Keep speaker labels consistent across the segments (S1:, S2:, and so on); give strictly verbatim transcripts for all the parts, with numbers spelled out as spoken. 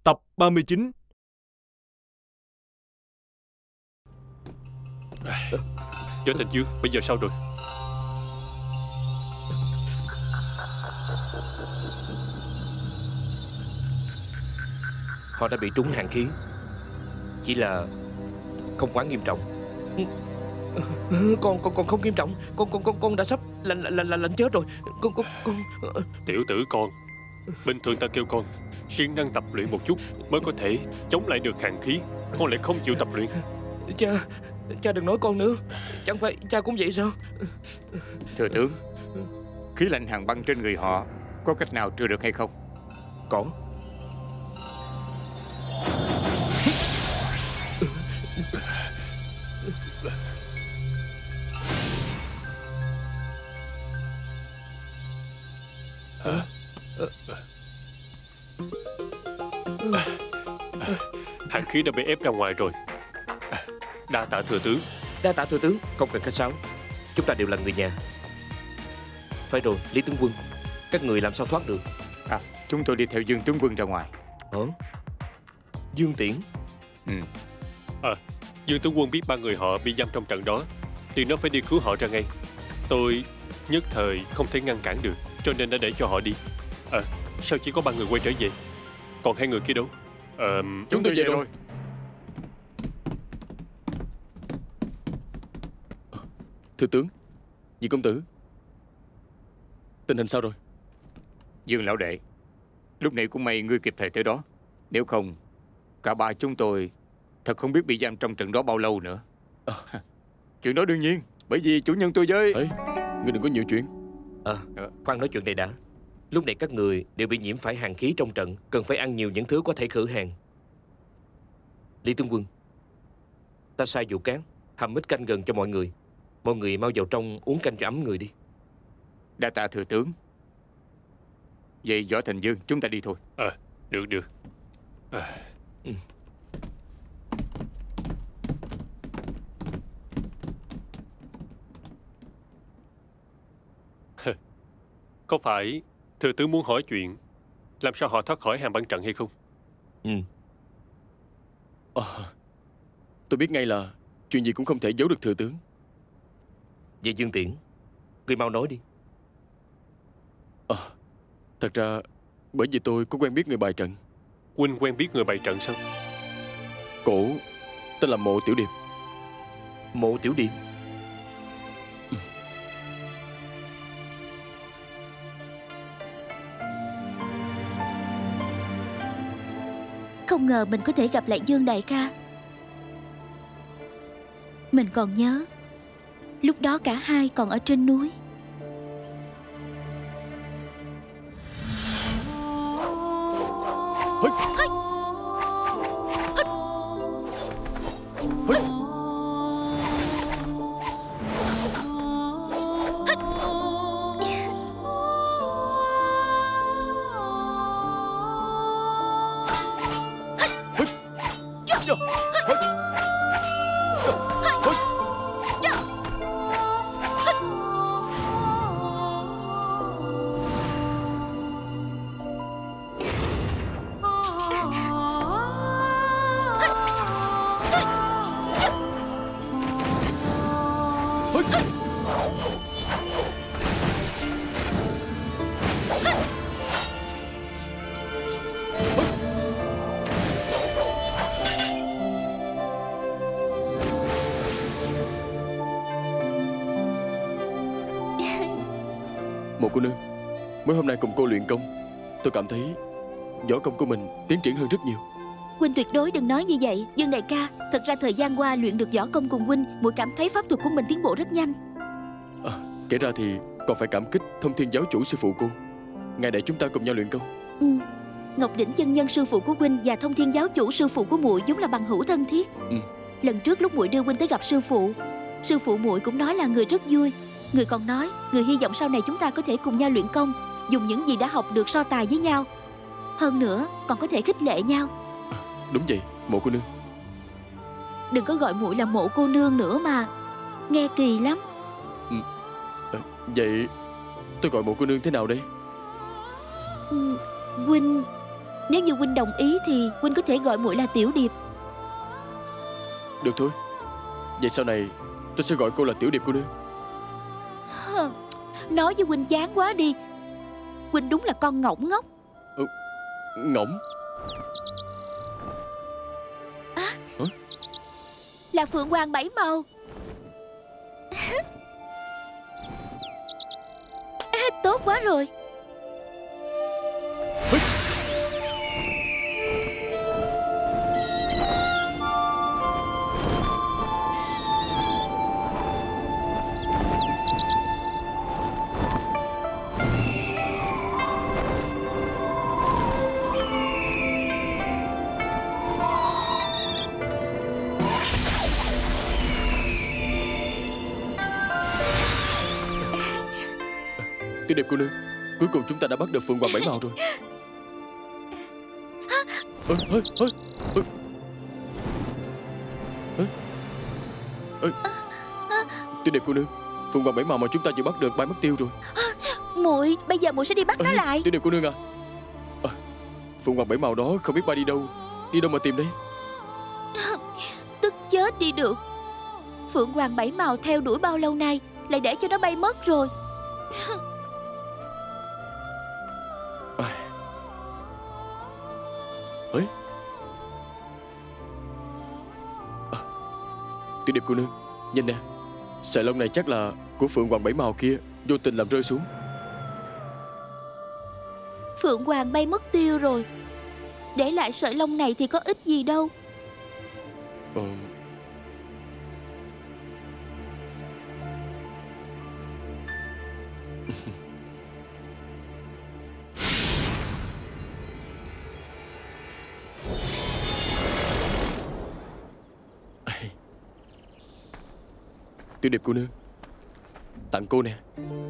S1: Tập ba mươi chín.
S2: Võ Thành Dương, bây giờ sao rồi?
S3: Họ đã bị trúng hàn khí, chỉ là không quá nghiêm trọng. Con con con không nghiêm trọng. Con con con con đã sắp lạnh lạnh lạnh lạnh chết rồi. Con con con.
S2: Tiểu tử con, bình thường ta kêu con siêng năng tập luyện một chút mới có thể chống lại được hàn khí. Con lại không chịu tập luyện.
S3: Cha, cha đừng nói con nữa. Chẳng phải cha cũng vậy sao?
S4: Thừa tướng, khí lạnh hàn băng trên người họ có cách nào trừ được hay không?
S3: Có.
S2: Hàn khí đã bị ép ra ngoài rồi. Đa tạ thừa tướng.
S3: Đa tạ thừa tướng. Không cần khách sáo, chúng ta đều là người nhà. Phải rồi, Lý tướng quân, các người làm sao thoát được?
S4: À, chúng tôi đi theo Dương tướng quân ra ngoài.
S3: Hả? Dương Tiễn?
S4: Ừ.
S2: À, Dương tướng quân biết ba người họ bị giam trong trận đó thì nó phải đi cứu họ ra ngay. Tôi nhất thời không thể ngăn cản được, cho nên đã để cho họ đi. À, sao chỉ có ba người quay trở về? Còn hai người kia đâu? À,
S4: Chúng tôi về rồi.
S5: Thưa tướng, Nhị công tử, tình hình sao rồi?
S4: Dương lão đệ, lúc nãy cũng may ngươi kịp thời tới đó. Nếu không, cả ba chúng tôi thật không biết bị giam trong trận đó bao lâu nữa. À, chuyện đó đương nhiên, bởi vì chủ nhân tôi với...
S5: Ê, ngươi đừng có nhiều chuyện.
S3: À, khoan nói chuyện này đã. Lúc này các người đều bị nhiễm phải hàn khí trong trận, cần phải ăn nhiều những thứ có thể khử hàn. Lý tướng quân, ta sai vụ cán hầm ít canh gần cho mọi người. Mọi người mau vào trong uống canh cho ấm người đi.
S4: Đa tạ thừa tướng. Vậy Võ Thành Dương, chúng ta đi thôi.
S2: À, được được. À.
S3: Ừ.
S2: Có phải thừa tướng muốn hỏi chuyện làm sao họ thoát khỏi hàn băng trận hay không?
S3: Ừ.
S5: À, tôi biết ngay là chuyện gì cũng không thể giấu được thừa tướng.
S3: Vậy Dương Tiễn, ngươi mau nói đi.
S5: À, thật ra bởi vì tôi có quen biết người bài trận.
S2: Huynh quen biết người bày trận sao?
S5: Cổ tên là Mộ Tiểu Điệp.
S3: Mộ Tiểu Điệp?
S5: Ừ.
S6: Không ngờ mình có thể gặp lại Dương đại ca. Mình còn nhớ lúc đó cả hai còn ở trên núi.
S5: Hây!
S6: Hây! Hây!
S5: Hây! Một cô nương, mới hôm nay cùng cô luyện công, tôi cảm thấy võ công của mình tiến triển hơn rất nhiều.
S6: Huynh tuyệt đối đừng nói như vậy, Dương đại ca. Thật ra thời gian qua luyện được võ công cùng huynh, muội cảm thấy pháp thuật của mình tiến bộ rất nhanh.
S5: À, kể ra thì còn phải cảm kích Thông Thiên giáo chủ sư phụ cô. Ngài để chúng ta cùng nhau luyện công.
S6: Ừ. Ngọc Đỉnh chân nhân sư phụ của huynh và Thông Thiên giáo chủ sư phụ của muội vốn là bằng hữu thân thiết.
S5: Ừ.
S6: Lần trước lúc muội đưa huynh tới gặp sư phụ, sư phụ muội cũng nói là người rất vui. Người còn nói người hy vọng sau này chúng ta có thể cùng nhau luyện công, dùng những gì đã học được so tài với nhau. Hơn nữa còn có thể khích lệ nhau.
S5: À, đúng vậy, Mộ cô nương.
S6: Đừng có gọi muội là Mộ cô nương nữa mà, nghe kỳ lắm.
S5: Ừ. À, vậy tôi gọi Mộ cô nương thế nào đây?
S6: Ừ, huynh Nếu như huynh đồng ý thì huynh có thể gọi muội là Tiểu Điệp.
S5: Được thôi. Vậy sau này tôi sẽ gọi cô là Tiểu Điệp cô nương.
S6: Nói với huynh chán quá đi. Huynh đúng là con ngỗng ngốc.
S5: Ừ, ngỗng
S6: à,
S5: Hả?
S6: Là Phượng Hoàng Bảy Màu. À, tốt quá rồi.
S5: Tiểu Điệp cô nương, cuối cùng chúng ta đã bắt được Phượng Hoàng Bảy Màu rồi. Ê, ê, ê, ê. Ê. Ê. Tiểu Điệp cô nương, Phượng Hoàng Bảy Màu mà chúng ta vừa bắt được bay mất tiêu rồi.
S6: Muội, bây giờ muội sẽ đi bắt
S5: Ê,
S6: nó lại.
S5: Tiểu Điệp cô nương à, à Phượng Hoàng Bảy Màu đó không biết bay đi đâu. Đi đâu mà tìm đây?
S6: Tức chết đi được. Phượng Hoàng Bảy Màu theo đuổi bao lâu nay, lại để cho nó bay mất rồi.
S5: Ấy. À, Tiểu Điệp cô nương, nhìn nè, sợi lông này chắc là của Phượng Hoàng Bảy Màu kia vô tình làm rơi xuống.
S6: Phượng Hoàng bay mất tiêu rồi, để lại sợi lông này thì có ích gì đâu.
S5: Ờ. Tiểu Điệp cô nương, tặng cô nè.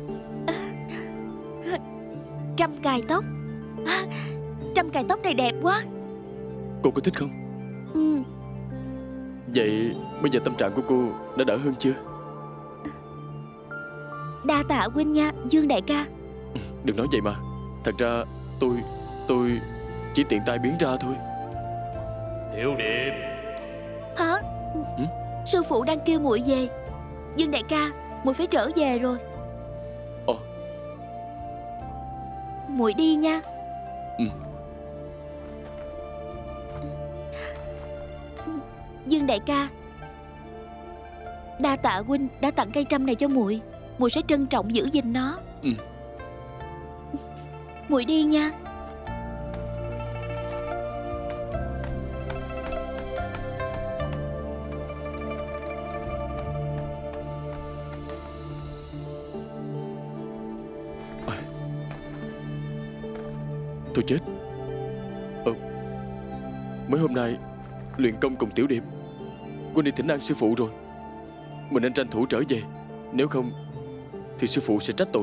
S6: Trăm cài tóc. À, trăm cài tóc này đẹp quá.
S5: Cô có thích không?
S6: Ừ.
S5: Vậy bây giờ tâm trạng của cô đã đỡ hơn chưa?
S6: Đa tạ huynh nha, Dương đại ca.
S5: Đừng nói vậy mà. Thật ra tôi Tôi chỉ tiện tay biến ra thôi.
S3: Tiểu Điệp.
S6: Hả?
S5: Ừ?
S6: Sư phụ đang kêu muội về. Dương đại ca, muội phải trở về rồi.
S5: Ồ.
S6: Muội đi nha.
S5: Ừ.
S6: Dương đại ca, đa tạ huynh đã tặng cây trăm này cho muội. Muội sẽ trân trọng giữ gìn nó.
S5: Ừ.
S6: Muội đi nha.
S5: Tôi chết. Ừ. Mới hôm nay luyện công cùng Tiểu Điệp, Quân đi thỉnh an sư phụ rồi. Mình nên tranh thủ trở về, nếu không thì sư phụ sẽ trách tội.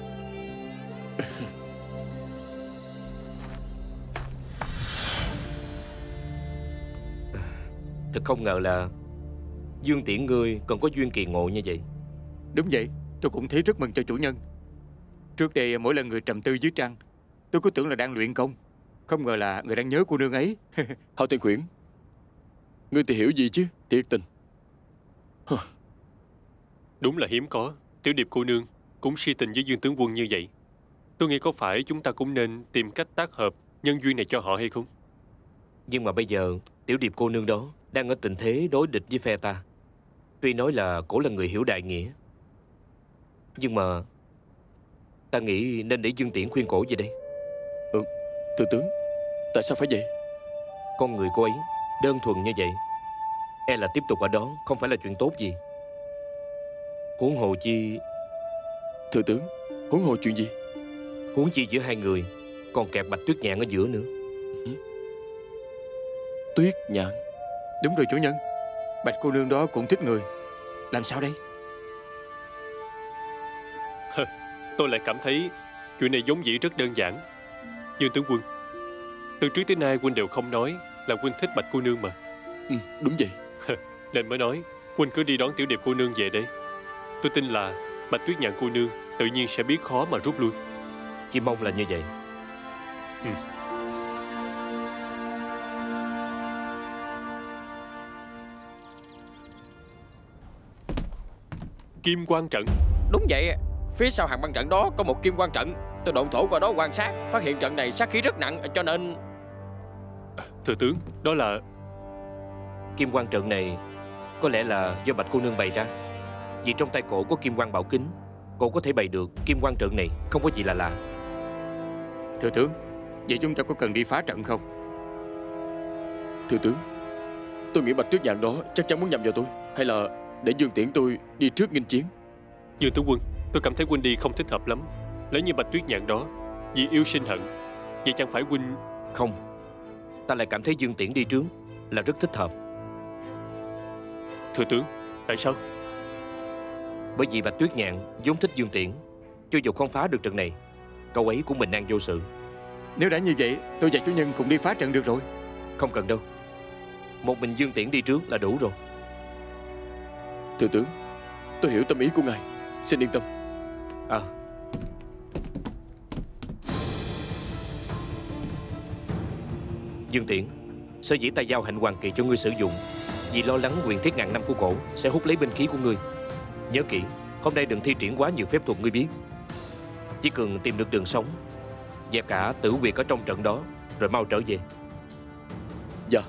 S3: Thật không ngờ là Dương Tiễn ngươi còn có duyên kỳ ngộ như vậy.
S4: Đúng vậy, tôi cũng thấy rất mừng cho chủ nhân. Trước đây mỗi lần người trầm tư dưới trăng, tôi cứ tưởng là đang luyện công, không ngờ là người đang nhớ cô nương ấy.
S5: Hạo Thiên Khuyển, ngươi thì hiểu gì chứ, thiệt tình.
S2: Đúng là hiếm có Tiểu Điệp cô nương cũng si tình với Dương tướng quân như vậy. Tôi nghĩ có phải chúng ta cũng nên tìm cách tác hợp nhân duyên này cho họ hay không?
S3: Nhưng mà bây giờ Tiểu Điệp cô nương đó đang ở tình thế đối địch với phe ta. Tuy nói là cổ là người hiểu đại nghĩa, nhưng mà ta nghĩ nên để Dương Tiễn khuyên cổ về đây.
S5: Ừ, thưa tướng, tại sao phải vậy?
S3: Con người cô ấy đơn thuần như vậy, e là tiếp tục ở đó không phải là chuyện tốt gì. Huống hồ chi
S5: Thưa tướng, huống hồ chuyện gì?
S3: Huống chi giữa hai người còn kẹp Bạch Tuyết Nhạn ở giữa nữa.
S5: Ừ. Tuyết Nhạn?
S4: Đúng rồi chủ nhân, Bạch cô nương đó cũng thích người. Làm sao đây?
S2: Tôi lại cảm thấy chuyện này giống dĩ rất đơn giản. Dương tướng quân, từ trước tới nay huynh đều không nói là huynh thích Bạch cô nương mà.
S5: Ừ, đúng vậy.
S2: Nên mới nói huynh cứ đi đón Tiểu Điệp cô nương về đây. Tôi tin là Bạch Tuyết Nhạn cô nương tự nhiên sẽ biết khó mà rút lui.
S3: Chỉ mong là như vậy.
S2: Ừ. Kim Quang trận.
S5: Đúng vậy. Phía sau hàng băng trận đó có một kim quang trận. Tôi độn thổ qua đó quan sát, phát hiện trận này sát khí rất nặng, cho nên...
S2: Thừa tướng, đó là...
S3: Kim quang trận này có lẽ là do Bạch cô nương bày ra. Vì trong tay cổ có kim quang bảo kính, cổ có thể bày được kim quang trận này, không có gì là lạ.
S4: Thừa tướng, vậy chúng ta có cần đi phá trận không?
S5: Thưa tướng, tôi nghĩ Bạch Tuyết Nhạn đó chắc chắn muốn nhầm vào tôi. Hay là để Dương Tiễn tôi đi trước nghênh chiến?
S2: Dương tướng quân, tôi cảm thấy huynh đi không thích hợp lắm. Nếu như Bạch Tuyết Nhạn đó vì yêu sinh hận, vậy chẳng phải huynh...
S3: Không, ta lại cảm thấy Dương Tiễn đi trước là rất thích hợp.
S2: Thừa tướng, tại sao?
S3: Bởi vì Bạch Tuyết Nhạn vốn thích Dương Tiễn. Cho dù không phá được trận này, cậu ấy cũng bình an vô sự.
S4: Nếu đã như vậy, tôi và chủ nhân cùng đi phá trận được rồi.
S3: Không cần đâu, một mình Dương Tiễn đi trước là đủ rồi.
S5: Thưa tướng, tôi hiểu tâm ý của ngài, xin yên tâm.
S3: À, Dương Tiễn, sở dĩ ta giao hạnh hoàng kỳ cho ngươi sử dụng vì lo lắng quyền thiết ngàn năm của cổ sẽ hút lấy binh khí của ngươi. Nhớ kỹ, hôm nay đừng thi triển quá nhiều phép thuật ngươi biết. Chỉ cần tìm được đường sống, dẹp cả tử quyệt ở trong trận đó, rồi mau trở về.
S5: Dạ.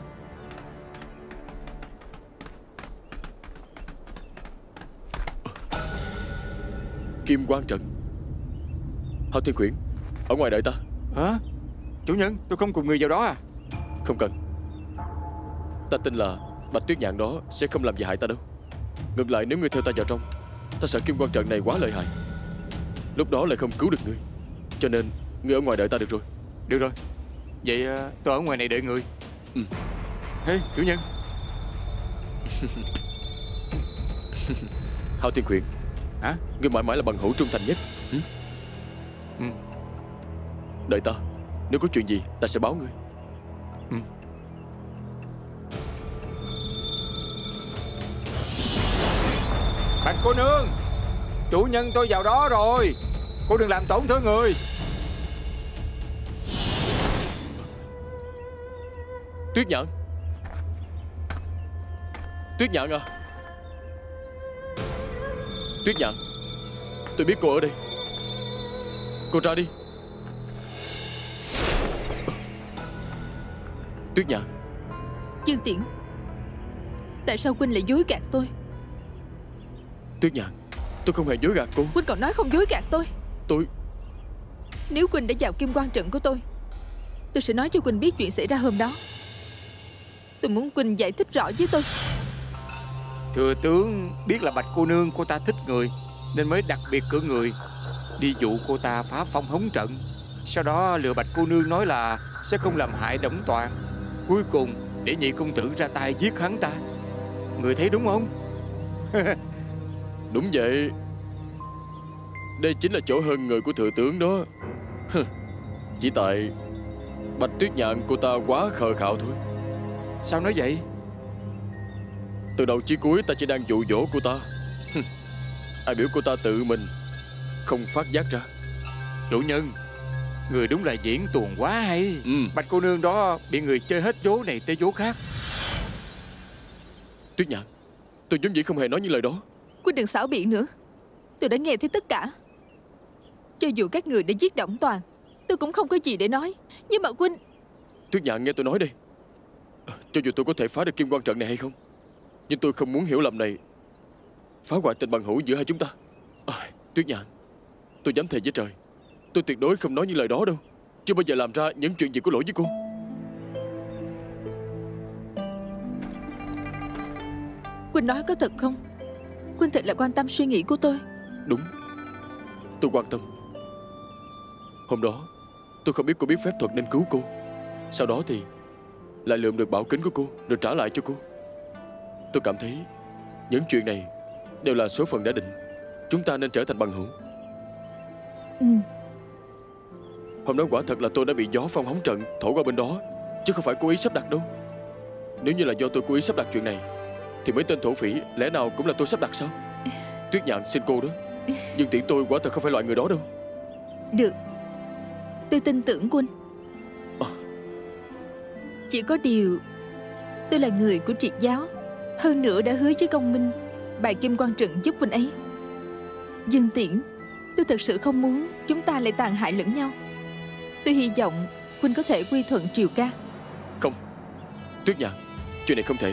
S5: Kim quang trận. Hạo Thiên Quyển, ở ngoài đợi ta.
S4: Hả? Chủ nhân, tôi không cùng người vào đó à?
S5: Không cần. Ta tin là Bạch Tuyết Nhạn đó sẽ không làm gì hại ta đâu. Ngược lại, nếu ngươi theo ta vào trong, ta sợ kim quang trận này quá lợi hại, lúc đó lại không cứu được ngươi. Cho nên ngươi ở ngoài đợi ta được rồi.
S4: Được rồi, vậy tôi ở ngoài này đợi người.
S5: Ừ.
S4: Hey, chủ nhân.
S5: Hạo Thiên Quyển,
S4: hả?
S5: Ngươi mãi mãi là bằng hữu trung thành nhất. Ừ?
S4: Ừ.
S5: Đợi ta, nếu có chuyện gì ta sẽ báo ngươi.
S4: Ừ. Bạch cô nương, chủ nhân tôi vào đó rồi, cô đừng làm tổn thương người.
S5: Tuyết Nhạn, Tuyết Nhạn à. Tuyết Nhạn, tôi biết cô ở đây. Cô ra đi. Tuyết Nhạn.
S1: Dương Tiễn, tại sao huynh lại dối gạt tôi?
S5: Tuyết Nhạn, tôi không hề dối gạt cô.
S1: Huynh còn nói không dối gạt tôi.
S5: Tôi...
S1: Nếu huynh đã vào kim quan trận của tôi, tôi sẽ nói cho huynh biết chuyện xảy ra hôm đó. Tôi muốn huynh giải thích rõ với tôi.
S4: Thừa tướng biết là Bạch cô nương cô ta thích người, nên mới đặc biệt cử người đi dụ cô ta phá phong hống trận. Sau đó lừa Bạch cô nương nói là sẽ không làm hại Đổng Toàn. Cuối cùng để nhị công tử ra tay giết hắn ta. Người thấy đúng không?
S5: Đúng vậy. Đây chính là chỗ hơn người của thừa tướng đó. Chỉ tại Bạch Tuyết Nhạn cô ta quá khờ khạo thôi.
S4: Sao nói vậy?
S5: Từ đầu chí cuối ta chỉ đang dụ dỗ cô ta. Ai biểu cô ta tự mình không phát giác ra.
S4: Chủ nhân, người đúng là diễn tuồng quá hay.
S5: Ừ.
S4: Bạch cô nương đó bị người chơi hết vố này tới vố khác.
S5: Tuyết Nhạn, tôi vốn dĩ không hề nói những lời đó.
S1: Huynh đừng xảo biện nữa. Tôi đã nghe thấy tất cả. Cho dù các người đã giết Đổng Toàn, tôi cũng không có gì để nói. Nhưng mà huynh...
S5: Tuyết Nhạn, nghe tôi nói đi. Cho dù tôi có thể phá được kim quan trận này hay không, nhưng tôi không muốn hiểu lầm này phá hoại tình bằng hữu giữa hai chúng ta. À, Tuyết Nhạn, tôi dám thề với trời, tôi tuyệt đối không nói những lời đó đâu. Chưa bao giờ làm ra những chuyện gì có lỗi với cô.
S1: Huynh nói có thật không? Huynh thật là quan tâm suy nghĩ của tôi.
S5: Đúng, tôi quan tâm. Hôm đó tôi không biết cô biết phép thuật nên cứu cô. Sau đó thì lại lượm được bảo kính của cô rồi trả lại cho cô. Tôi cảm thấy những chuyện này đều là số phận đã định. Chúng ta nên trở thành bằng hữu.
S1: Ừ.
S5: Hôm đó quả thật là tôi đã bị gió phong hóng trận thổi qua bên đó, chứ không phải cố ý sắp đặt đâu. Nếu như là do tôi cố ý sắp đặt chuyện này, thì mấy tên thổ phỉ lẽ nào cũng là tôi sắp đặt sao? Tuyết Nhạn xin cô đó, Dương Tiễn tôi quả thật không phải loại người đó đâu.
S1: Được, tôi tin tưởng huynh.
S5: À.
S1: Chỉ có điều tôi là người của triệt giáo, hơn nữa đã hứa với công minh bài kim quan trận giúp huynh ấy. Dương Tiễn, tôi thật sự không muốn chúng ta lại tàn hại lẫn nhau. Tôi hy vọng Huynh có thể quy thuận Triều ca.
S5: Không, Tuyết Nhạn, chuyện này không thể.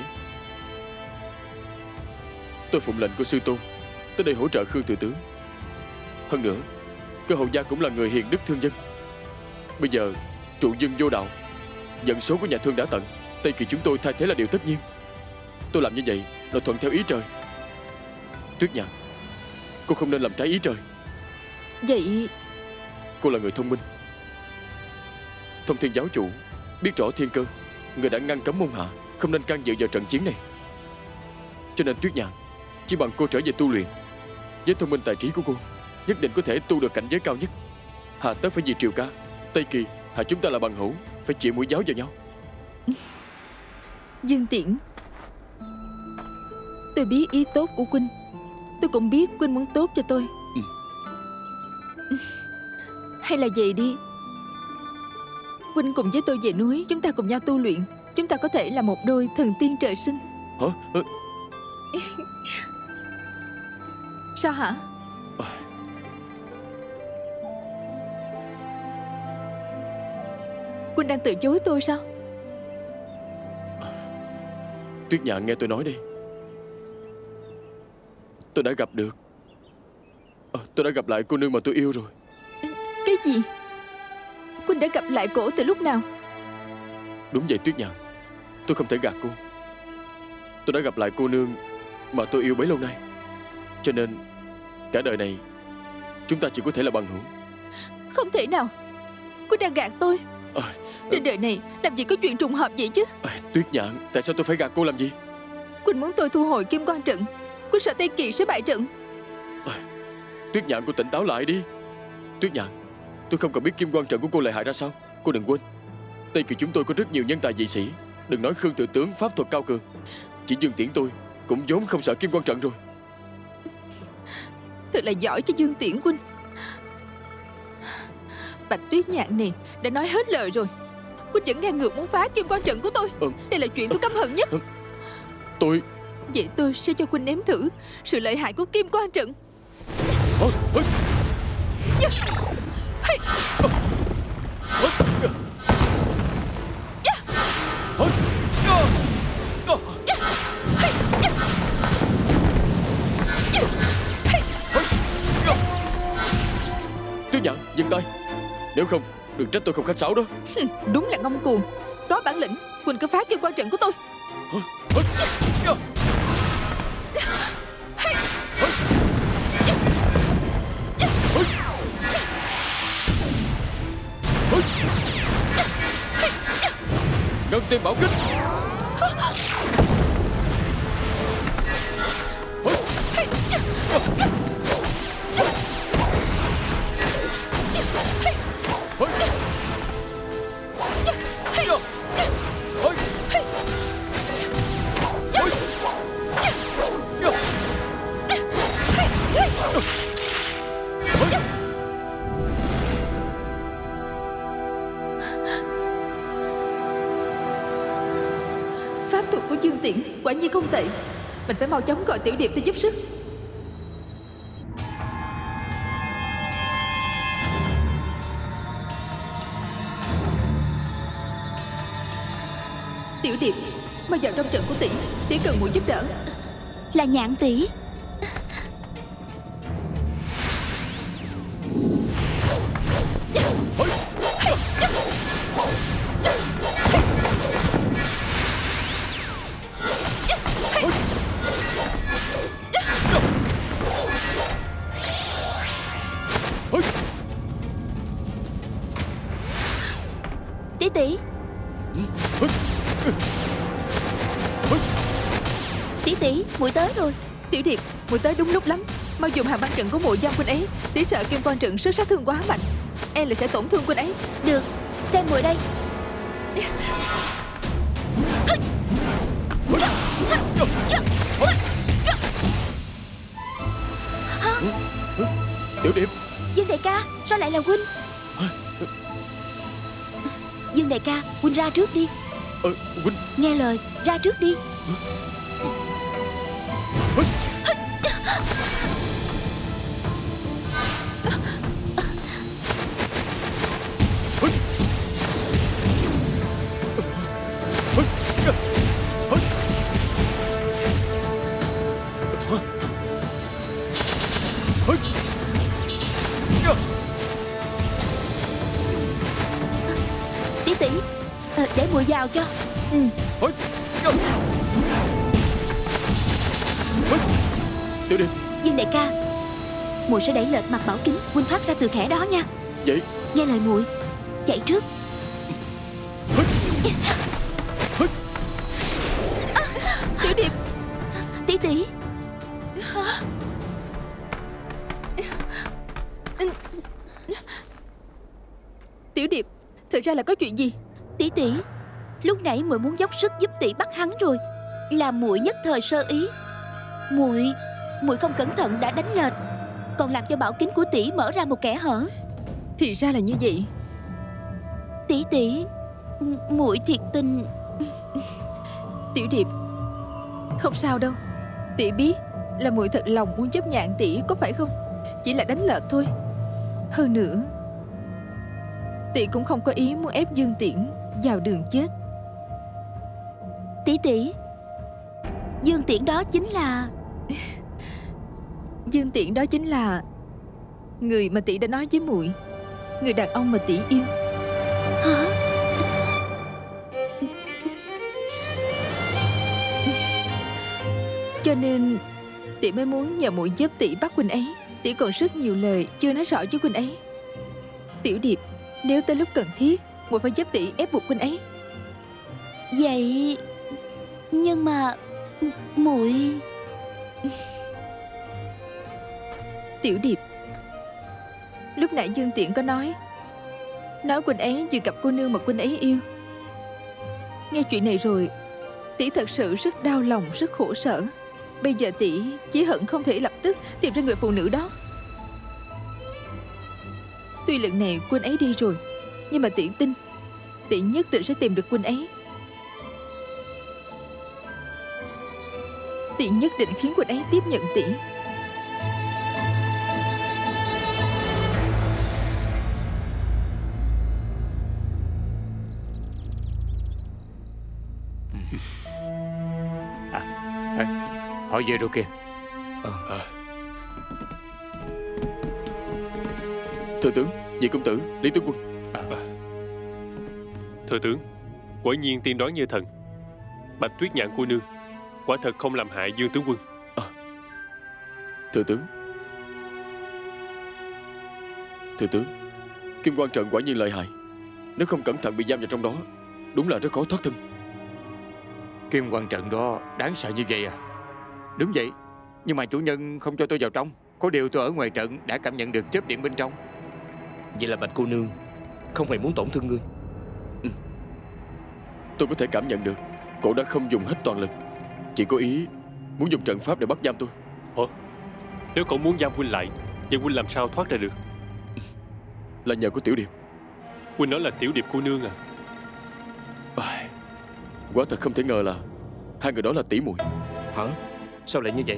S5: Tôi phụng lệnh của sư tôn tới đây hỗ trợ Khương thừa tướng. Hơn nữa, cơ hậu gia cũng là người hiền đức thương dân. Bây giờ trụ dân vô đạo, vận số của nhà thương đã tận, Tây Kỳ chúng tôi thay thế là điều tất nhiên. Tôi làm như vậy là thuận theo ý trời. Tuyết Nhạn, cô không nên làm trái ý trời.
S1: Vậy
S5: Cô là người thông minh. Thông Thiên giáo chủ biết rõ thiên cơ, người đã ngăn cấm môn hạ không nên can dự vào trận chiến này. Cho nên Tuyết Nhạn, chỉ bằng cô trở về tu luyện, với thông minh tài trí của cô, nhất định có thể tu được cảnh giới cao nhất. Hà tất phải vì Triều ca, Tây Kỳ hà chúng ta là bằng hữu, phải chĩa mũi giáo vào nhau.
S1: Dương Tiễn, tôi biết ý tốt của Huynh, tôi cũng biết Huynh muốn tốt cho tôi.
S5: Ừ.
S1: Hay là vậy đi, Huynh cùng với tôi về núi, chúng ta cùng nhau tu luyện. Chúng ta có thể là một đôi thần tiên trời sinh.
S5: Hả? Hả?
S1: Sao hả? Huynh đang từ chối tôi sao?
S5: Tuyết Nhạn, nghe tôi nói đi. Tôi đã gặp được à, Tôi đã gặp lại cô nương mà tôi yêu rồi.
S1: Cái gì? Huynh đã gặp lại cổ từ lúc nào?
S5: Đúng vậy Tuyết Nhạn, tôi không thể gạt cô. Tôi đã gặp lại cô nương mà tôi yêu bấy lâu nay. Cho nên cả đời này chúng ta chỉ có thể là bằng hữu.
S1: Không thể nào. Huynh đang gạt tôi.
S5: à,
S1: Trên đời này làm gì có chuyện trùng hợp vậy chứ?
S5: à, Tuyết Nhạn, tại sao tôi phải gạt cô làm gì?
S1: Huynh muốn tôi thu hồi Kim Quan trận. Huynh sợ Tây Kỳ sẽ bại trận.
S5: à, Tuyết Nhạn, cô tỉnh táo lại đi. Tuyết Nhạn, tôi không cần biết Kim Quan trận của cô lợi hại ra sao. Cô đừng quên, Tây Kỳ chúng tôi có rất nhiều nhân tài dị sĩ. Đừng nói Khương thừa tướng pháp thuật cao cường, chỉ Dương Tiễn tôi cũng vốn không sợ Kim Quan trận rồi.
S1: Thật là giỏi cho Dương Tiễn Huynh. Bạch Tuyết Nhạn này đã nói hết lời rồi, Huynh vẫn ngang ngược muốn phá Kim Quan trận của tôi.
S5: ừ.
S1: Đây là chuyện tôi căm hận nhất.
S5: ừ. Tôi
S1: Vậy tôi sẽ cho Huynh nếm thử sự lợi hại của Kim Quan trận.
S5: Hả? Hả?
S1: Dạ. Hey.
S5: Hả? Hả?
S1: Dạ.
S5: Hả? Hả?
S1: Dạ. Hey. Dạ. Dạ. Hey.
S5: Hả? Tuyết Nhạn, dừng tay. Nếu không, đừng trách tôi không khách sáo đó.
S1: Đúng là ngông cuồng. Có bản lĩnh, Huynh cứ phá Kim Quan trận của tôi.
S5: Hả? Hả? Hả? Ngân Tiên Bảo Kích.
S1: Pháp thuật của Dương Tiễn quả nhiên không tệ. Mình phải mau chóng gọi Tiểu Điệp tới giúp sức. Tiểu Điệp, mau vào trong trận của tỷ. Tỷ cần muội giúp đỡ.
S6: Là Nhạn tỷ. Tỷ tỷ. Tỷ tỷ, muội tới rồi.
S1: Tiểu Điệp, muội tới đúng lúc lắm. Mau dùng hàng băng trận của muội giam huynh ấy. Tỷ sợ Kim Quan trận sức sát thương quá mạnh, e là sẽ tổn thương huynh ấy.
S6: Được, xem muội đây.
S5: Tiểu Điệp.
S6: Dương đại ca, sao lại là huynh? Dương đại ca, huynh ra trước đi.
S5: Ờ, huynh.
S6: Nghe lời, ra trước đi. muội vào cho.
S1: Ừ.
S5: Hối. Hối. Tiểu Điệp.
S6: Dương đại ca, muội sẽ đẩy lệch mặt bảo kính, huynh thoát ra từ kẻ đó nha.
S5: Vậy
S6: Nghe lời muội, chạy trước.
S1: Tiểu Điệp.
S6: Tỷ tỷ.
S1: Tiểu Điệp, thực ra là có chuyện gì?
S6: Tỷ tỷ, lúc nãy muội muốn dốc sức giúp tỷ bắt hắn rồi, là muội nhất thời sơ ý. Muội, muội không cẩn thận đã đánh lệch, còn làm cho bảo kính của tỷ mở ra một kẽ hở.
S1: Thì ra là như vậy.
S6: Tỷ tỷ, muội thiệt tình.
S1: Tiểu Điệp, không sao đâu. Tỷ biết là muội thật lòng muốn chấp nhạn tỷ, có phải không? Chỉ là đánh lệch thôi. Hơn nữa, tỷ cũng không có ý muốn ép Dương Tiễn vào đường chết.
S6: Tỷ tỷ, Dương Tiễn đó chính là...
S1: Dương Tiễn đó chính là người mà tỷ đã nói với muội, người đàn ông mà tỷ yêu.
S6: Hả?
S1: Cho nên tỷ mới muốn nhờ muội giúp tỷ bắt huynh ấy. Tỷ còn rất nhiều lời chưa nói rõ với huynh ấy. Tiểu Điệp, nếu tới lúc cần thiết, muội phải giúp tỷ ép buộc huynh ấy.
S6: Vậy nhưng mà muội...
S1: Tiểu Điệp, lúc nãy Dương Tiễn có nói Nói huynh ấy vừa gặp cô nương mà huynh ấy yêu. Nghe chuyện này rồi, tỷ thật sự rất đau lòng, rất khổ sở. Bây giờ tỷ chỉ hận không thể lập tức tìm ra người phụ nữ đó. Tuy lần này huynh ấy đi rồi, nhưng mà tỷ tin tỷ nhất định sẽ tìm được huynh ấy. Tỷ nhất định khiến huynh ấy tiếp nhận tỷ.
S4: Họ về rồi kìa.
S3: à.
S5: À. Thưa tướng, Nhị công tử, Lý tướng quân.
S2: à. À. Thưa tướng, quả nhiên tiên đoán như thần. Bạch Tuyết Nhạn cô nương quả thật không làm hại Dương tướng quân.
S5: À. Thưa tướng. Thưa tướng, Kim Quan Trận quả nhiên lợi hại. Nếu không cẩn thận bị giam vào trong đó, đúng là rất khó thoát thân.
S4: Kim Quan Trận đó đáng sợ như vậy à? Đúng vậy, nhưng mà chủ nhân không cho tôi vào trong. Có điều tôi ở ngoài trận đã cảm nhận được chớp điện bên trong.
S3: Vậy là Bạch cô nương không hề muốn tổn thương ngươi.
S5: Ừ. Tôi có thể cảm nhận được cổ đã không dùng hết toàn lực, chỉ có ý muốn dùng trận pháp để bắt giam tôi.
S2: Ủa? Nếu cậu muốn giam huynh lại, vậy huynh làm sao thoát ra được?
S5: Là nhờ của Tiểu Điệp.
S2: Huynh nói là Tiểu Điệp cô nương à?
S5: À, quả thật không thể ngờ là hai người đó là tỷ muội.
S3: Hả? Sao lại như vậy?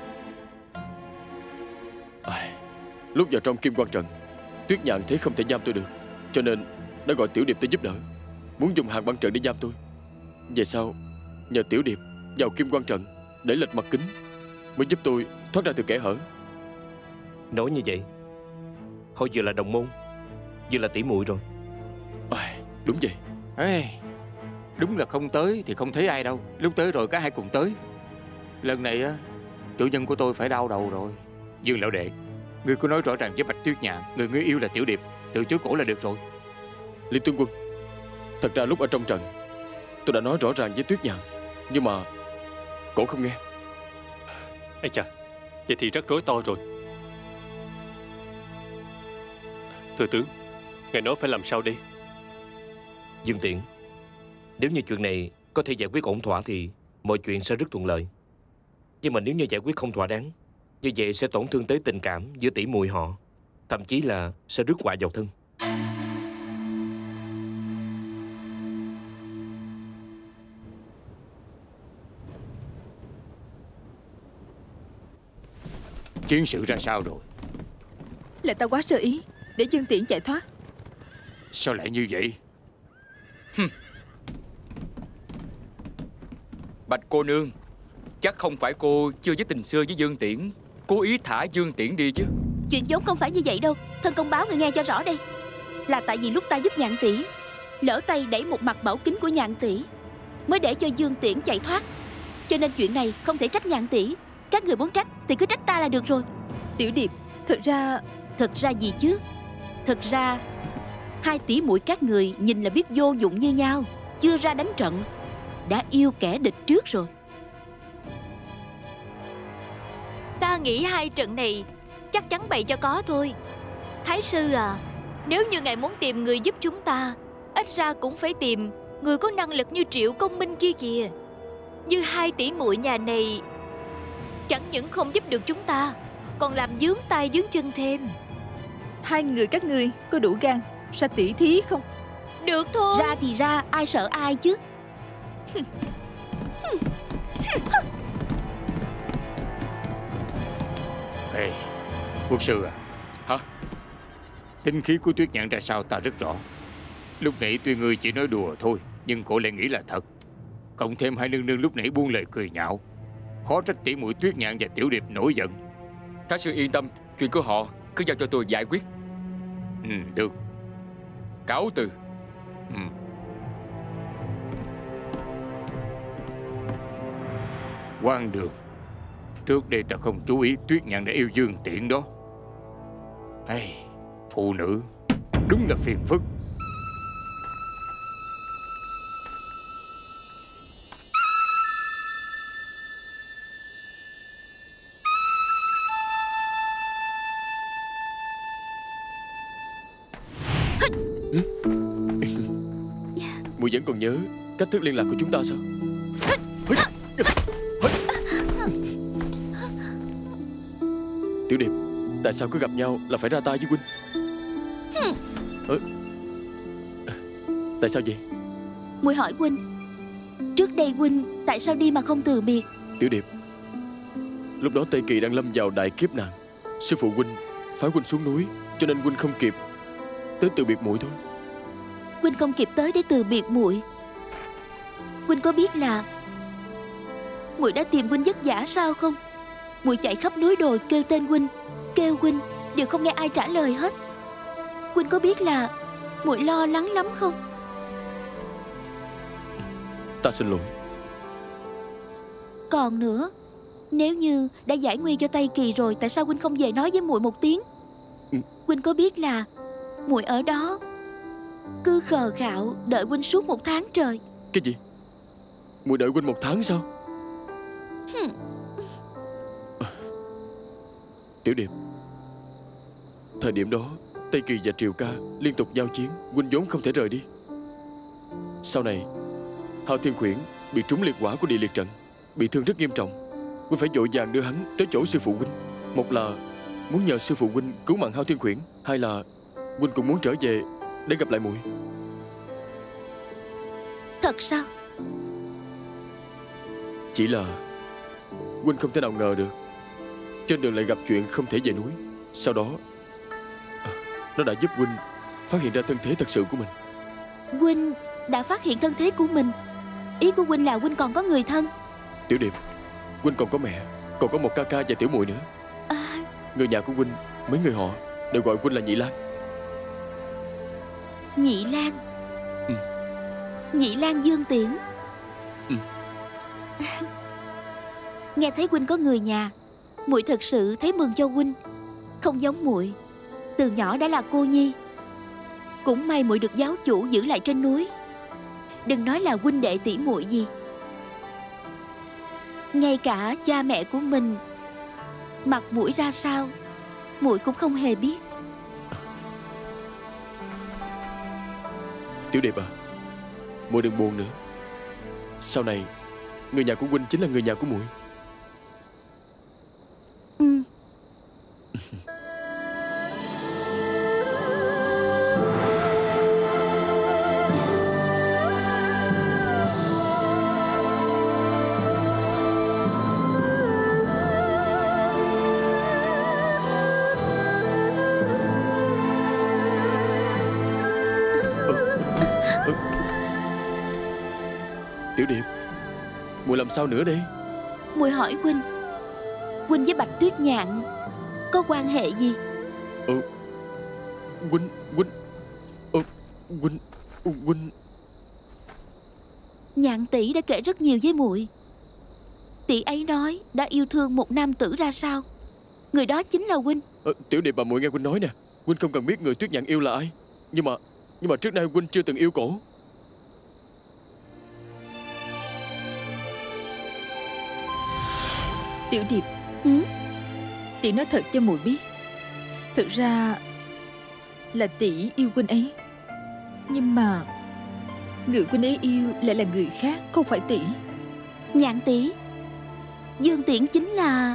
S5: À, lúc vào trong Kim Quan Trận, Tuyết Nhạn thấy không thể giam tôi được, cho nên đã gọi Tiểu Điệp tới giúp đỡ, muốn dùng hàng băng trận để giam tôi. Về sau nhờ Tiểu Điệp vào Kim Quan Trận để lệch mặt kính, mới giúp tôi thoát ra từ kẽ hở.
S3: Nói như vậy, họ vừa là đồng môn, vừa là tỷ muội rồi.
S5: À, đúng vậy.
S4: Ê, đúng là không tới thì không thấy ai đâu. Lúc tới rồi cả hai cùng tới. Lần này á, chủ nhân của tôi phải đau đầu rồi. Dương lão đệ, ngươi cứ nói rõ ràng với Bạch Tuyết Nhạn, người ngươi yêu là Tiểu Điệp, từ chối cổ là được rồi.
S5: Lý tướng quân, thật ra lúc ở trong trận tôi đã nói rõ ràng với Tuyết Nhạn, nhưng mà cổ không nghe.
S2: Ây chà, vậy thì rắc rối to rồi. Thưa tướng, ngài nói phải làm sao đây?
S3: Dương Tiễn, nếu như chuyện này có thể giải quyết ổn thỏa thì mọi chuyện sẽ rất thuận lợi. Nhưng mà nếu như giải quyết không thỏa đáng, như vậy sẽ tổn thương tới tình cảm giữa tỷ muội họ, thậm chí là sẽ rước họa vào thân.
S4: Chiến sự ra sao rồi?
S1: Là ta quá sơ ý để Dương Tiễn chạy thoát.
S4: Sao lại như vậy?
S7: Bạch cô nương, chắc không phải cô chưa với tình xưa với Dương Tiễn, cố ý thả Dương Tiễn đi chứ?
S6: Chuyện vốn không phải như vậy đâu. Thân công báo người nghe cho rõ đây. Là tại vì lúc ta giúp Nhạn tỷ, lỡ tay đẩy một mặt bảo kính của Nhạn tỷ, mới để cho Dương Tiễn chạy thoát. Cho nên chuyện này không thể trách Nhạn tỷ. Các người muốn trách thì cứ trách ta là được rồi.
S1: Tiểu Điệp, thật ra...
S6: Thật ra gì chứ? Thật ra hai tỷ muội các người nhìn là biết vô dụng như nhau, chưa ra đánh trận đã yêu kẻ địch trước rồi.
S8: Ta nghĩ hai trận này chắc chắn bày cho có thôi. Thái sư à, nếu như ngài muốn tìm người giúp chúng ta, ít ra cũng phải tìm người có năng lực như Triệu Công Minh kia kìa. Như hai tỷ muội nhà này chẳng những không giúp được chúng ta, còn làm dướng tay dướng chân thêm.
S1: Hai người các ngươi có đủ gan ra tỉ thí không?
S8: Được thôi.
S6: Ra thì ra, ai sợ ai chứ.
S4: Ê, quốc sư à.
S7: Hả?
S4: Tính khí của Tuyết Nhạn ra sao ta rất rõ. Lúc nãy tuy ngươi chỉ nói đùa thôi, nhưng cổ lại nghĩ là thật. Cộng thêm hai nương nương lúc nãy buông lời cười nhạo, khó trách tỷ muội Tuyết Nhạn và Tiểu Điệp nổi giận.
S7: Thái sư yên tâm, chuyện của họ cứ giao cho tôi giải quyết.
S4: Ừ, được.
S7: Cáo từ.
S4: Ừ. Quan Đường, trước đây ta không chú ý Tuyết Nhạn đã yêu Dương Tiễn đó. Hey, phụ nữ đúng là phiền phức.
S5: Muội vẫn còn nhớ cách thức liên lạc của chúng ta sao? Tiểu Điệp, tại sao cứ gặp nhau là phải ra tay với huynh? Ờ, tại sao vậy?
S6: Muội hỏi huynh, trước đây huynh tại sao đi mà không từ biệt?
S5: Tiểu Điệp, lúc đó Tây Kỳ đang lâm vào đại kiếp nạn. Sư phụ huynh phái huynh xuống núi, cho nên huynh không kịp tới từ biệt muội thôi.
S6: Huynh không kịp tới để từ biệt muội. Huynh có biết là muội đã tìm huynh vất vả sao không? Muội chạy khắp núi đồi kêu tên huynh, kêu huynh đều không nghe ai trả lời hết. Huynh có biết là muội lo lắng lắm không?
S5: Ta xin lỗi.
S6: Còn nữa, nếu như đã giải nguy cho Tây Kỳ rồi, tại sao huynh không về nói với muội một tiếng?
S5: Ừ.
S6: Huynh có biết là muội ở đó cứ khờ khạo đợi huynh suốt một tháng trời.
S5: Cái gì? Muội đợi huynh một tháng sao?
S6: Hừm.
S5: Tiểu Điệp, thời điểm đó Tây Kỳ và Triều Ca liên tục giao chiến, huynh vốn không thể rời đi. Sau này Hạo Thiên Khuyển bị trúng liệt hỏa của địa liệt trận, bị thương rất nghiêm trọng. Huynh phải vội vàng đưa hắn tới chỗ sư phụ huynh. Một là muốn nhờ sư phụ huynh cứu mạng Hạo Thiên Khuyển, hai là huynh cũng muốn trở về để gặp lại muội.
S6: Thật sao?
S5: Chỉ là huynh không thể nào ngờ được trên đường lại gặp chuyện không thể về núi. Sau đó nó đã giúp huynh phát hiện ra thân thế thật sự của mình.
S6: Huynh đã phát hiện thân thế của mình? Ý của huynh là huynh còn có người thân?
S5: Tiểu Điệp, huynh còn có mẹ, còn có một ca ca và tiểu muội nữa.
S6: À...
S5: Người nhà của huynh, mấy người họ đều gọi huynh là Nhị Lang.
S6: Nhị Lang?
S5: Ừ.
S6: Nhị Lang Dương Tiễn?
S5: Ừ.
S6: Nghe thấy huynh có người nhà, muội thật sự thấy mừng cho huynh. Không giống muội, từ nhỏ đã là cô nhi. Cũng may muội được giáo chủ giữ lại trên núi. Đừng nói là huynh đệ tỷ muội gì, ngay cả cha mẹ của mình mặt mũi ra sao muội cũng không hề biết.
S5: Tiểu Điệp à, muội đừng buồn nữa. Sau này người nhà của huynh chính là người nhà của muội.
S6: Ừ.
S5: Tiểu Điệp, muội làm sao nữa đây?
S6: Muội hỏi huynh, huynh với Bạch Tuyết Nhạn có quan hệ gì?
S5: Ừ, huynh, huynh, ừ, huynh, Huynh.
S6: Nhạn tỷ đã kể rất nhiều với muội. Tỷ ấy nói đã yêu thương một nam tử ra sao. Người đó chính là huynh.
S5: à, Tiểu Điệp bà muội nghe huynh nói nè. Huynh không cần biết người Tuyết Nhạn yêu là ai. Nhưng mà Nhưng mà trước nay huynh chưa từng yêu cổ.
S1: Tiểu Điệp.
S6: Ừ?
S1: Tỷ nói thật cho muội biết, thực ra là tỷ yêu huynh ấy, nhưng mà người huynh ấy yêu lại là người khác, không phải tỷ.
S6: Nhạn tỷ, Dương Tiễn chính là...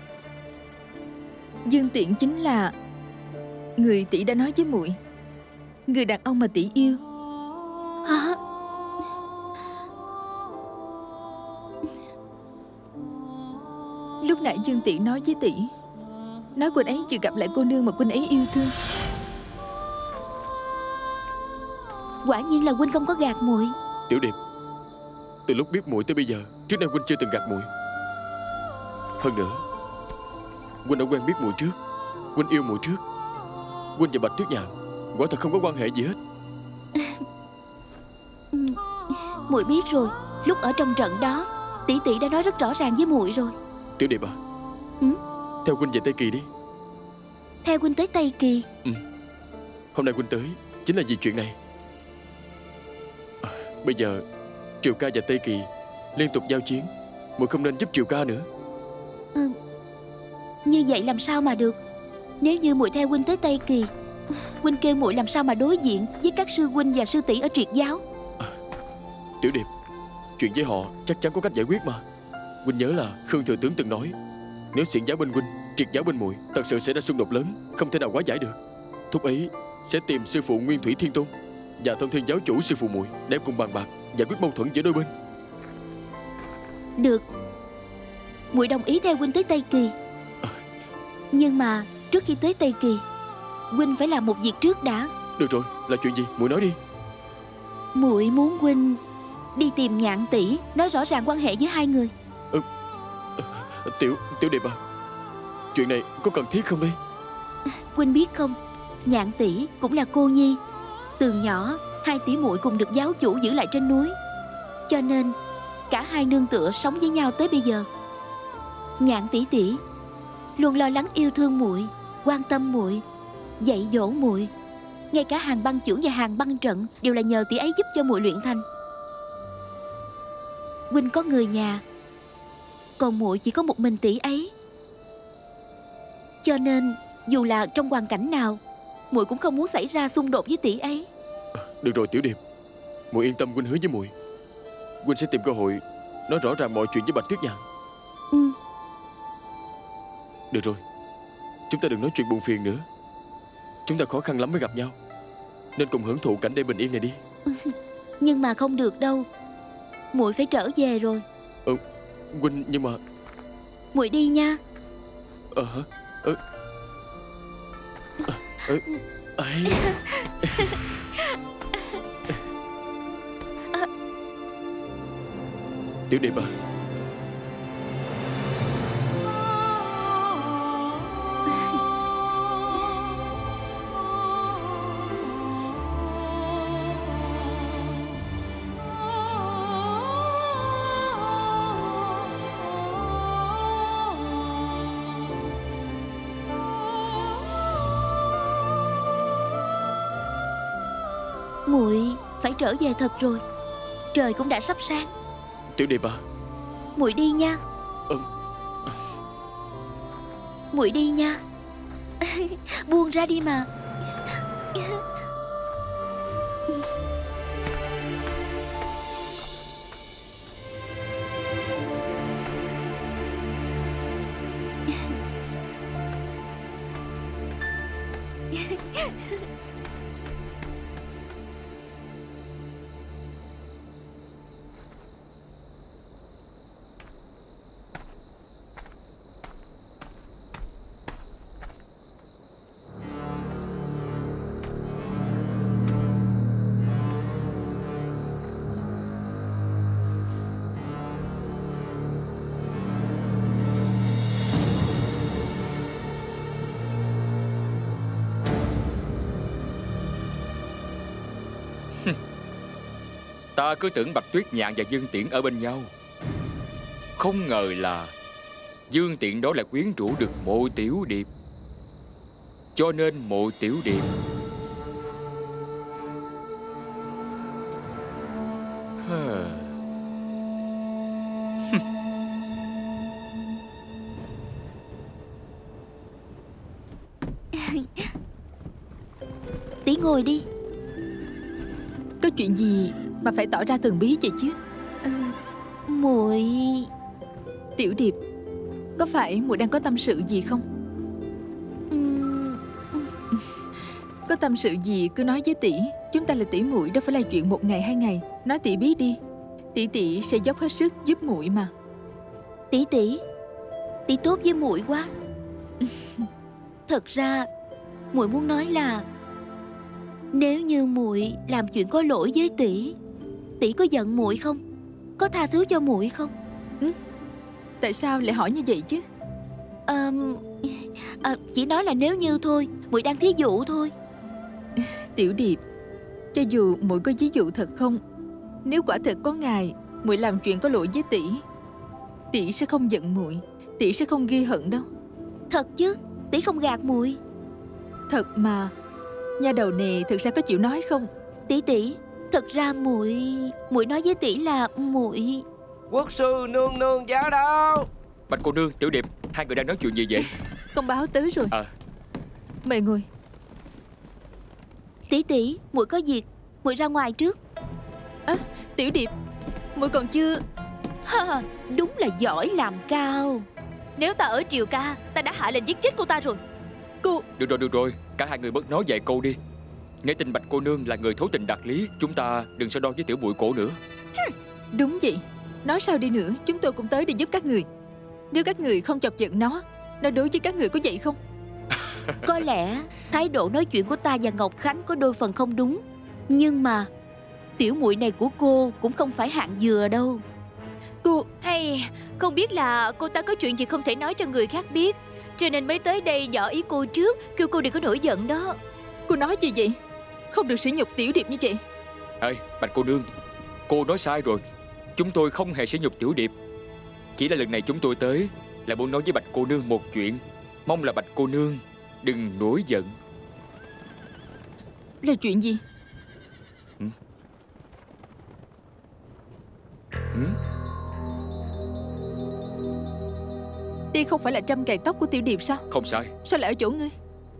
S1: Dương Tiễn chính là người tỷ đã nói với muội, người đàn ông mà tỷ yêu.
S6: Hả?
S1: Lúc nãy Dương Tiễn nói với tỷ, nói huynh ấy chưa gặp lại cô nương mà huynh ấy yêu thương.
S6: Quả nhiên là huynh không có gạt muội.
S5: Tiểu Điệp, từ lúc biết muội tới bây giờ, trước nay huynh chưa từng gạt muội. Hơn nữa, huynh đã quen biết muội trước, huynh yêu muội trước. Huynh và Bạch Tuyết Nhạn quả thật không có quan hệ gì hết.
S6: Muội biết rồi, lúc ở trong trận đó, tỷ tỷ đã nói rất rõ ràng với muội rồi.
S5: Tiểu Điệp à,
S6: ừ?
S5: theo huynh về Tây Kỳ đi.
S6: Theo huynh tới Tây Kỳ?
S5: Ừ. Hôm nay huynh tới chính là vì chuyện này. à, Bây giờ Triều Ca và Tây Kỳ liên tục giao chiến, muội không nên giúp Triều Ca nữa.
S6: ừ. Như vậy làm sao mà được. Nếu như muội theo huynh tới Tây Kỳ, huynh kêu muội làm sao mà đối diện với các sư huynh và sư tỷ ở Triệt giáo.
S5: à, Tiểu Điệp, chuyện với họ chắc chắn có cách giải quyết mà. Huynh nhớ là Khương Thừa Tướng từng nói, nếu xiển giáo bên huynh, Triệt giáo bên muội, thật sự sẽ ra xung đột lớn, không thể nào hóa giải được. Thúc ấy sẽ tìm sư phụ Nguyên Thủy Thiên Tôn và Thông Thiên giáo chủ sư phụ muội để cùng bàn bạc giải quyết mâu thuẫn giữa đôi bên.
S6: Được, muội đồng ý theo huynh tới Tây Kỳ. Nhưng mà trước khi tới Tây Kỳ, huynh phải làm một việc trước đã.
S5: Được rồi, là chuyện gì? Muội nói đi.
S6: Muội muốn huynh đi tìm Nhạn tỷ, nói rõ ràng quan hệ với hai người.
S5: ừ, Tiểu Tiểu Điệp à, chuyện này có cần thiết không đây?
S6: Huynh biết không, Nhạn tỷ cũng là cô nhi. Từ nhỏ hai tỷ muội cùng được giáo chủ giữ lại trên núi, cho nên cả hai nương tựa sống với nhau tới bây giờ. Nhạn tỷ tỷ luôn lo lắng yêu thương muội, quan tâm muội, dạy dỗ muội. Ngay cả Hàng Băng Chưởng và Hàng Băng Trận đều là nhờ tỷ ấy giúp cho muội luyện thành. Huynh có người nhà, còn muội chỉ có một mình tỷ ấy. Cho nên dù là trong hoàn cảnh nào, muội cũng không muốn xảy ra xung đột với tỷ ấy.
S5: Được rồi Tiểu Điệp, muội yên tâm, huynh hứa với muội, huynh sẽ tìm cơ hội nói rõ ràng mọi chuyện với Bạch Tuyết Nhạn.
S6: Ừ.
S5: Được rồi, chúng ta đừng nói chuyện buồn phiền nữa. Chúng ta khó khăn lắm mới gặp nhau, nên cùng hưởng thụ cảnh đêm bình yên này đi.
S6: Nhưng mà không được đâu, muội phải trở về rồi.
S5: Ừ, huynh, nhưng mà
S6: Muội đi nha.
S5: Ờ hả? Ờ Ờ ấy. Tiểu Điệp à,
S6: Muội phải trở về thật rồi, trời cũng đã sắp sáng.
S5: Tiểu Điệp à.
S6: Muội đi nha.
S5: Ừ.
S6: Muội đi nha. Buông ra đi mà.
S7: Ta cứ tưởng Bạch Tuyết Nhạn và Dương Tiễn ở bên nhau, không ngờ là Dương Tiễn đó lại quyến rũ được Mộ Tiểu Điệp. Cho nên Mộ Tiểu Điệp
S6: Tí ngồi đi.
S1: Có chuyện gì mà phải tỏ ra thần bí vậy chứ?
S6: Ừ, muội...
S1: Tiểu Điệp, có phải muội đang có tâm sự gì không?
S6: Ừm,
S1: Có tâm sự gì cứ nói với tỷ. Chúng ta là tỷ muội, đâu phải là chuyện một ngày hai ngày. Nói tỷ biết đi, tỷ tỷ sẽ dốc hết sức giúp muội mà.
S6: Tỷ tỷ, tỷ tốt với muội quá. Thật ra muội muốn nói là nếu như muội làm chuyện có lỗi với tỷ, tỷ có giận muội không? Có tha thứ cho muội không?
S1: Ừ? Tại sao lại hỏi như vậy chứ?
S6: à, à, Chỉ nói là nếu như thôi. Muội đang thí dụ thôi.
S1: Tiểu Điệp, cho dù muội có ví dụ thật không, nếu quả thật có ngày muội làm chuyện có lỗi với tỷ, tỷ sẽ không giận muội, tỷ sẽ không ghi hận đâu.
S6: Thật chứ? Tỷ không gạt muội.
S1: Thật mà. Nha đầu này thực ra có chịu nói không?
S6: Tỷ tỷ, thật ra muội muội nói với tỷ là muội...
S3: Quốc sư nương nương giá đâu?
S7: Bạch cô nương, Tiểu Điệp, hai người đang nói chuyện gì vậy?
S1: Công báo tới rồi.
S7: À.
S1: Mời ngồi.
S6: Tỷ tỷ, muội có việc, muội ra ngoài trước.
S1: À, Tiểu Điệp, muội còn chưa...
S6: Ha, đúng là giỏi làm cao.
S8: Nếu ta ở Triều Ca, ta đã hạ lệnh giết chết cô ta rồi.
S1: Cô...
S7: Được rồi, được rồi, cả hai người bớt nói vài câu đi. Nghe tin Bạch cô nương là người thấu tình đạt lý, chúng ta đừng so đo với tiểu muội cổ nữa.
S1: Đúng vậy. Nói sao đi nữa, chúng tôi cũng tới để giúp các người. Nếu các người không chọc giận nó, nó đối với các người có vậy không?
S6: Có lẽ thái độ nói chuyện của ta và Ngọc Khánh có đôi phần không đúng, nhưng mà tiểu muội này của cô cũng không phải hạng dừa đâu.
S1: Cô...
S8: Hay không biết là cô ta có chuyện gì không thể nói cho người khác biết, cho nên mới tới đây dò ý cô trước, kêu cô đừng có nổi giận đó.
S1: Cô nói gì vậy? Không được sỉ nhục Tiểu Điệp như vậy.
S7: Ê, Bạch cô nương, cô nói sai rồi. Chúng tôi không hề sỉ nhục Tiểu Điệp. Chỉ là lần này chúng tôi tới là muốn nói với Bạch cô nương một chuyện. Mong là Bạch cô nương đừng nổi giận.
S1: Là chuyện gì?
S7: Ừ? Ừ?
S1: Đây không phải là trăm cài tóc của Tiểu Điệp sao?
S7: Không sai.
S1: Sao lại ở chỗ ngươi?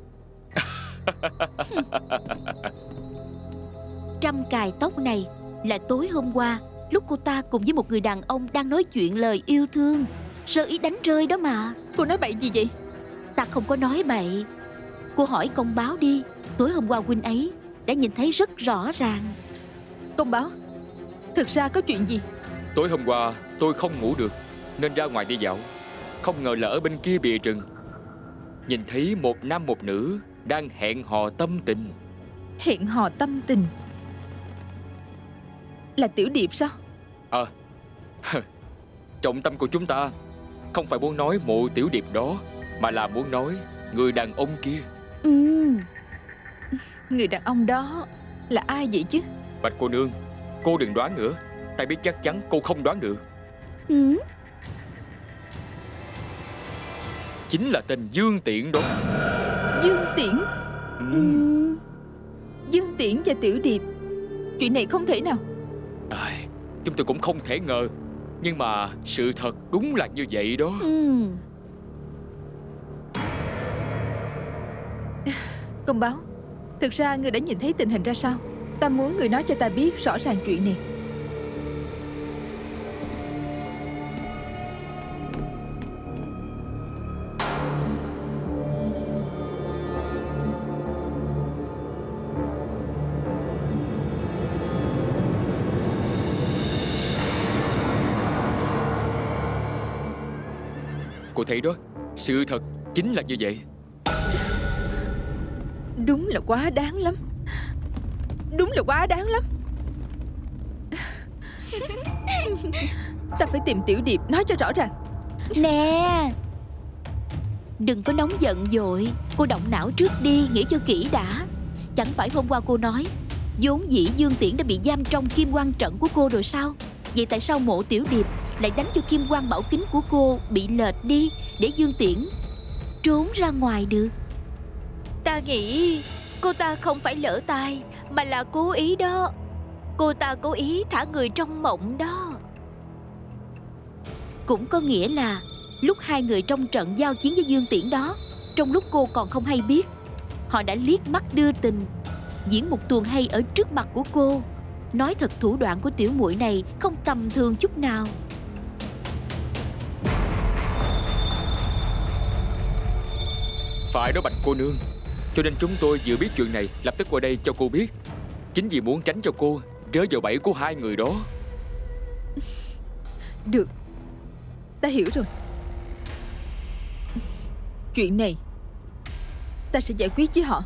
S6: Trăm cài tóc này là tối hôm qua, lúc cô ta cùng với một người đàn ông đang nói chuyện lời yêu thương, sơ ý đánh rơi đó mà.
S1: Cô nói bậy gì vậy?
S6: Ta không có nói bậy. Cô hỏi công báo đi, tối hôm qua huynh ấy đã nhìn thấy rất rõ ràng.
S1: Công báo, thực ra có chuyện gì?
S7: Tối hôm qua tôi không ngủ được nên ra ngoài đi dạo. Không ngờ là ở bên kia bìa rừng nhìn thấy một nam một nữ đang hẹn hò tâm tình.
S1: Hẹn hò tâm tình? Là Tiểu Điệp sao?
S7: À, trọng tâm của chúng ta không phải muốn nói Mộ Tiểu Điệp đó, mà là muốn nói người đàn ông kia.
S6: Ừ.
S1: Người đàn ông đó là ai vậy chứ?
S7: Bạch cô nương, cô đừng đoán nữa. Ta biết chắc chắn cô không đoán được.
S6: Ừ.
S7: Chính là tên Dương Tiễn đó.
S1: Dương Tiễn?
S7: Ừ.
S6: Ừ.
S1: Dương Tiễn và Tiểu Điệp, chuyện này không thể nào.
S7: À, chúng tôi cũng không thể ngờ, nhưng mà sự thật đúng là như vậy đó.
S6: Ừ.
S1: Công báo, thực ra người đã nhìn thấy tình hình ra sao? Ta muốn người nói cho ta biết rõ ràng chuyện này.
S7: Cô thấy đó, sự thật chính là như vậy.
S1: Đúng là quá đáng lắm. Đúng là quá đáng lắm. Ta phải tìm Tiểu Điệp nói cho rõ ràng.
S6: Nè, đừng có nóng giận dội. Cô động não trước đi, nghĩ cho kỹ đã. Chẳng phải hôm qua cô nói vốn dĩ Dương Tiễn đã bị giam trong kim quan trận của cô rồi sao? Vậy tại sao Mộ Tiểu Điệp lại đánh cho kim quan bảo kính của cô bị lệch đi, để Dương Tiễn trốn ra ngoài được?
S8: Ta nghĩ cô ta không phải lỡ tay, mà là cố ý đó. Cô ta cố ý thả người trong mộng đó.
S6: Cũng có nghĩa là lúc hai người trong trận giao chiến với Dương Tiễn đó, trong lúc cô còn không hay biết, họ đã liếc mắt đưa tình, diễn một tuồng hay ở trước mặt của cô. Nói thật, thủ đoạn của tiểu muội này không tầm thường chút nào.
S7: Phải đó Bạch cô nương. Cho nên chúng tôi vừa biết chuyện này lập tức qua đây cho cô biết. Chính vì muốn tránh cho cô rơi vào bẫy của hai người đó.
S1: Được, ta hiểu rồi. Chuyện này ta sẽ giải quyết với họ.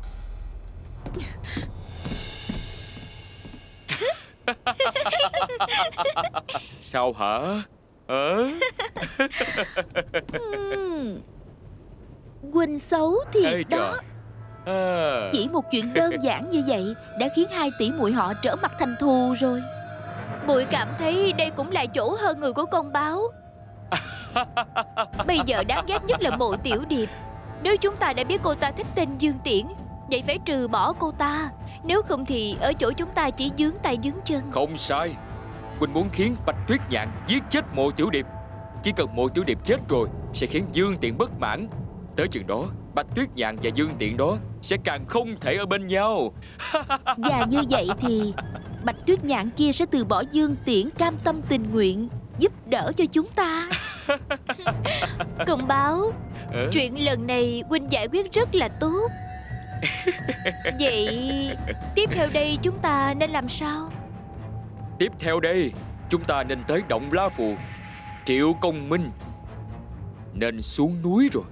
S7: Sao hả? Ờ?
S6: Ừm, Huynh xấu thiệt
S7: Ê
S6: đó.
S7: trời. À.
S6: Chỉ một chuyện đơn giản như vậy đã khiến hai tỷ muội họ trở mặt thành thù rồi.
S8: Muội cảm thấy đây cũng là chỗ hơn người của con báo. Bây giờ đáng ghét nhất là Mộ Tiểu Điệp. Nếu chúng ta đã biết cô ta thích tên Dương Tiễn, vậy phải trừ bỏ cô ta. Nếu không thì ở chỗ chúng ta chỉ dướng tay dướng chân.
S7: Không sai. Huynh muốn khiến Bạch Tuyết Nhạn giết chết Mộ Tiểu Điệp. Chỉ cần Mộ Tiểu Điệp chết rồi sẽ khiến Dương Tiễn bất mãn. Tới chừng đó Bạch Tuyết Nhạn và Dương Tiễn đó sẽ càng không thể ở bên nhau.
S6: Và như vậy thì Bạch Tuyết Nhạn kia sẽ từ bỏ Dương Tiễn, cam tâm tình nguyện giúp đỡ cho chúng ta.
S8: Cùng báo,
S7: Ờ?
S8: chuyện lần này huynh giải quyết rất là tốt. Vậy tiếp theo đây chúng ta nên làm sao?
S7: Tiếp theo đây chúng ta nên tới Động La Phù. Triệu Công Minh nên xuống núi rồi.